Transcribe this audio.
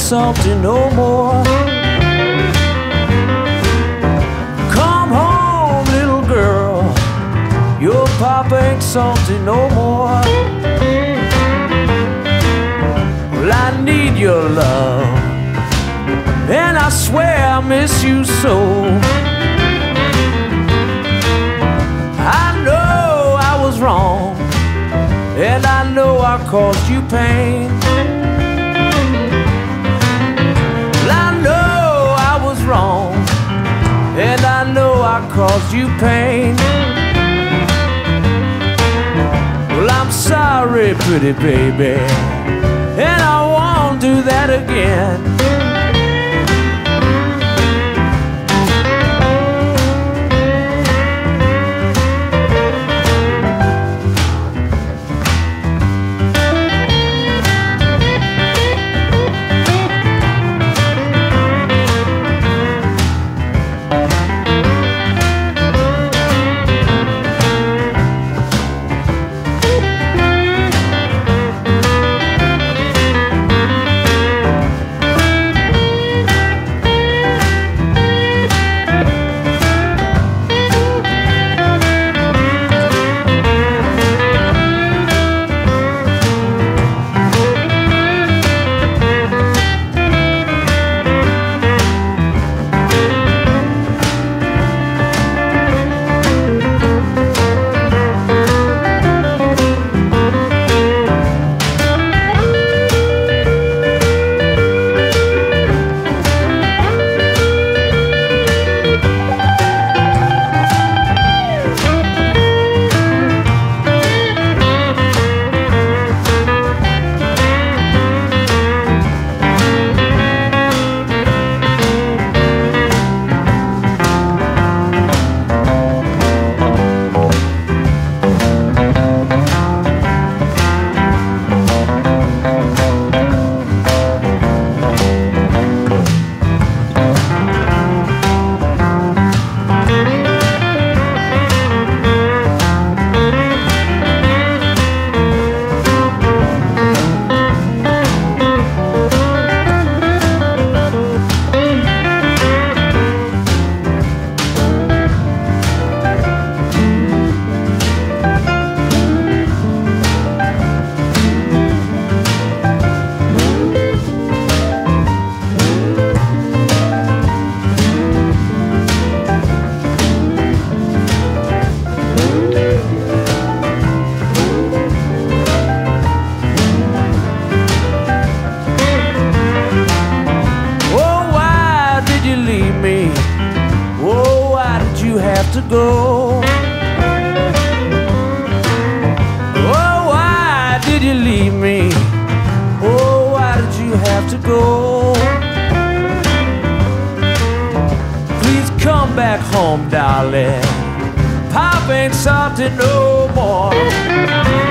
salty no more. Come home, little girl, your papa ain't salty no more. Well, I need your love, and I swear I miss you so. I know I was wrong, and I know I caused you pain. Well, I know I was wrong, and I know I caused you pain. Well, I'm sorry, pretty baby, and I won't do that again. To go. Oh, why did you leave me? Oh, why did you have to go? Please come back home, darling. Pop ain't salty no more.